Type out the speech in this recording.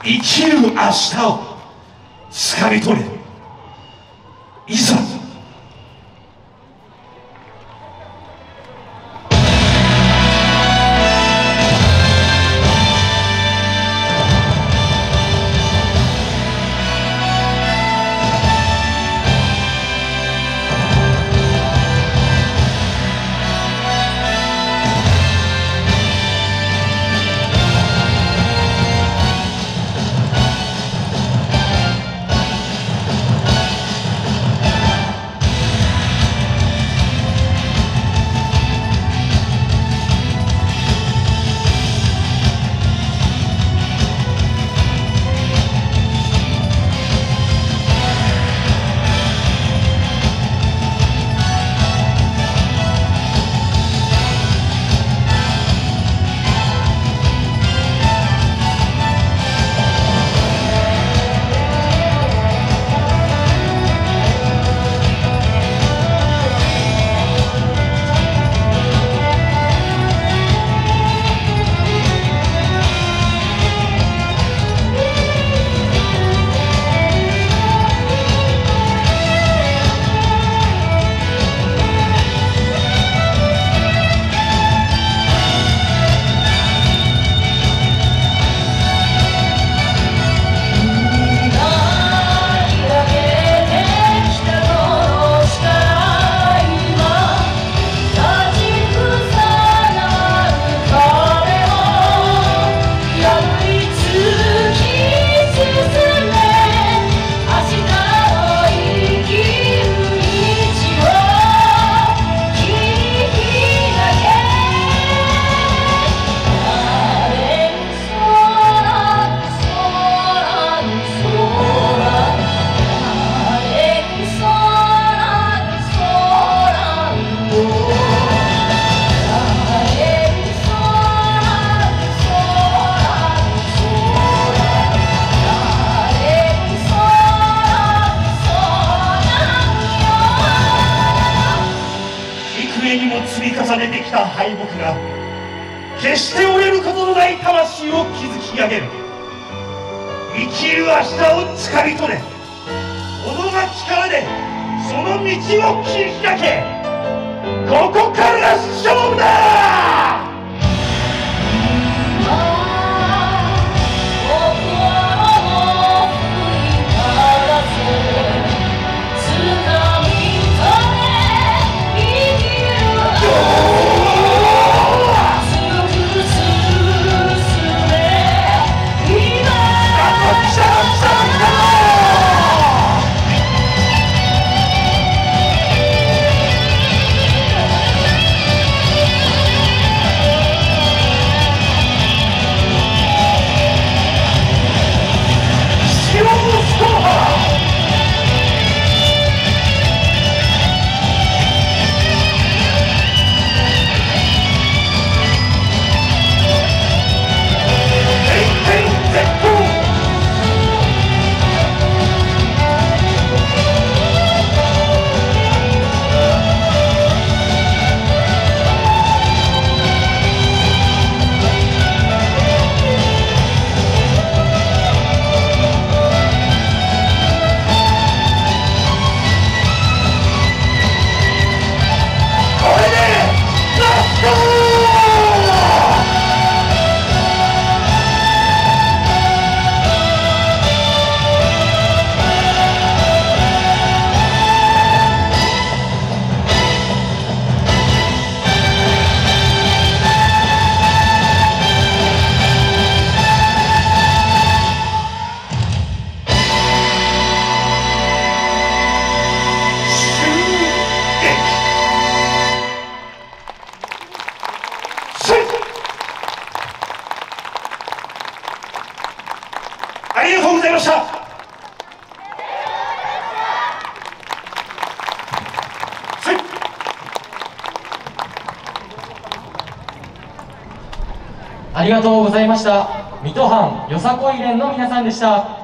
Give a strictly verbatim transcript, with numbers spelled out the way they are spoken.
生きる明日をつかみ取れ。いざにも積み重ねてきた敗北が決して折れることのない魂を築き上げる。生きる明日をつかみ取れ。己が力でその道を切り開け。ここからが勝負だ。ありがとうございました。 ありがとうございました。水戸藩よさこい連の皆さんでした。